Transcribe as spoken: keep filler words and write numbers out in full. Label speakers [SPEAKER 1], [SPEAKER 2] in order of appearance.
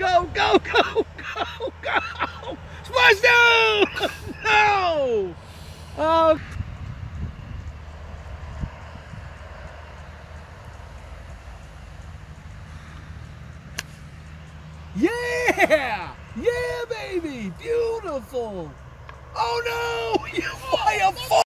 [SPEAKER 1] Go, go, go, go, go! Splash down! No! Oh. Yeah! Yeah, baby! Beautiful! Oh no! You, why a